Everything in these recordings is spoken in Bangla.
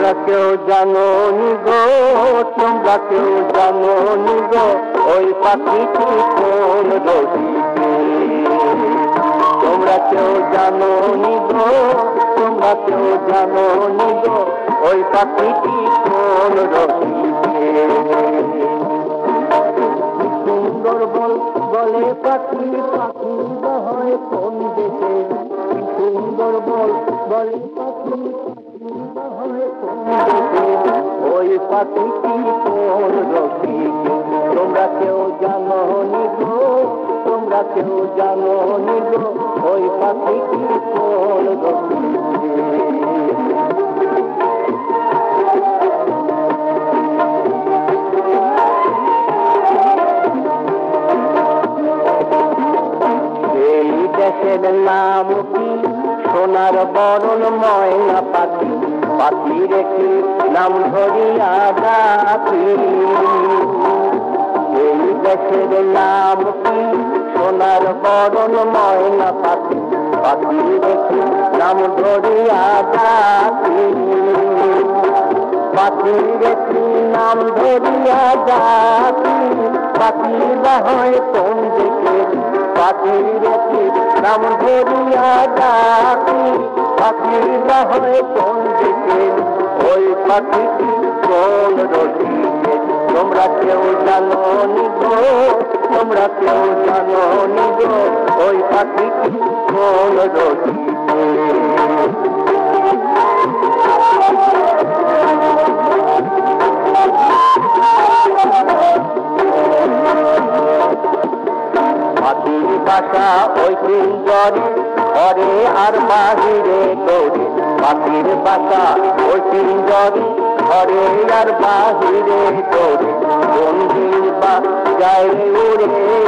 তোমরা কেউ জানো নি গো, তোমরা কেউ জানো নি গো, ওই পাখিটি কোন রসিকে। তোমরা কেউ জানো নি গো, তোমরা কেউ জানো নি গো, ওই পাখিটি কোন রসিকে। সুন্দর বলে পাখি, পাখি হয় কোন দেশে। সুন্দর বলে পাখি, হয় কোন দেশে, ওই পাখিটি কোন রসিকে। তোমরা কেউ জানো নি গো, তোমরা কেউ জানো নি গো, ওই পাখিটি কোন রসিকে। দেশের নাম কি সোনার বরণ ময়না পাখি, পাখি রেখে নাম ধরিয়া ডাকি। এই দেশের নাম কি সোনার বরণ ময়না পাখি, পাখি রেখে নাম ধরিয়া ডাকি। পাখি রেখে নাম ধরিয়া ডাকি, পাখি হয় কোন দেশে। পাখি রেখে নাম ধরিয়া ডাকি, পাখি হয় কোন দিকে, ওই পাখিটি কোন রসিকে। তোমরা কেউ জানো নি গো, তোমরা কেউ জানো নি গো, ওই পাখিটি কোন রসিকে। পাখির বাসা ওই পিঞ্জরে, ঘরে আর বাহিরে দৌড়ে। পাখির বাসা ওই পিঞ্জরে, ঘরে আর বাহিরে দৌড়ে। কোন দিন বা যায় উড়ে,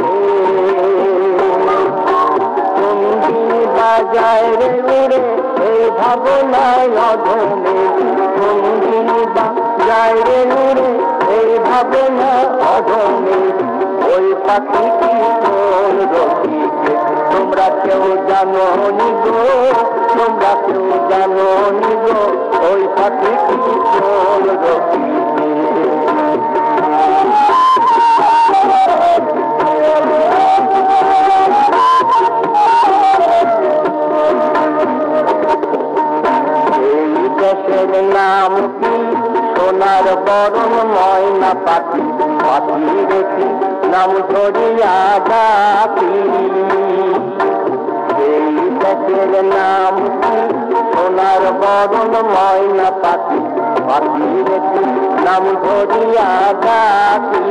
কোন দিন বা যায় রে উড়ে, এই ভাবনায় অধমে। কোন দিন বা যায় রে উড়ে, এই ভাবনা অধমে, ওই পাখিটি কোন রসিকে। তোমরা কেউ জানো নি গো, তোমরা কেউ জানো নি গো, ওই পাখিটি কোন রসিকে। এই দেশের নাম কি সোনার বরণ ময়না পাখি, পাখি রেখে নাম ধরিয়া ডাকি। এই দেশের নাম কি সোনার বরণ ময়না পাখি, পাখি রেখে নাম ধরিয়া ডাকি।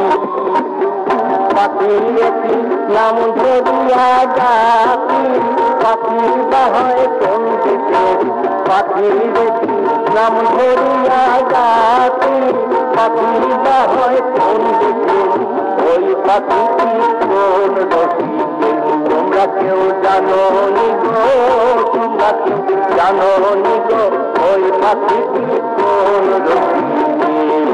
পাখি রেখে নাম ধরিয়া ডাকি, পাখি হয় কোন দেশে। পাখি রেখে নাম ধরিয়া ডাকি, পাখি হয় কোন দেশে, ওই পাখিটি কোন রসিকে। তোমরা কেউ জানো নি গো, তোমরা কেউ জানো নি গো, ওই পাখিটি কোন রসিকে।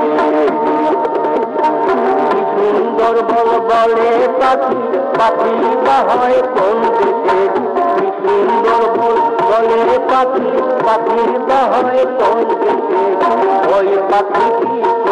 সুন্দর বলে পাখি, পাখি হয় কোন দেশে। সুন্দর বলে পাখি, পাখি হয় কোন দেশে, ওই পাখিটি